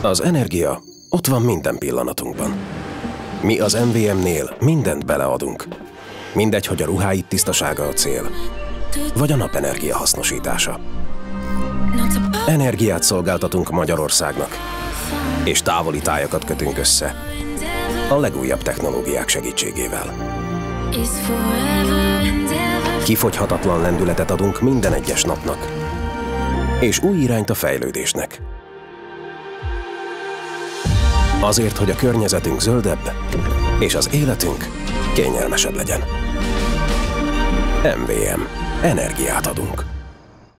Az energia ott van minden pillanatunkban. Mi az MVM-nél mindent beleadunk. Mindegy, hogy a ruháid tisztasága a cél, vagy a napenergia hasznosítása. Energiát szolgáltatunk Magyarországnak, és távoli tájakat kötünk össze a legújabb technológiák segítségével. Kifogyhatatlan lendületet adunk minden egyes napnak, és új irányt a fejlődésnek. Azért, hogy a környezetünk zöldebb, és az életünk kényelmesebb legyen. MVM. Energiát adunk.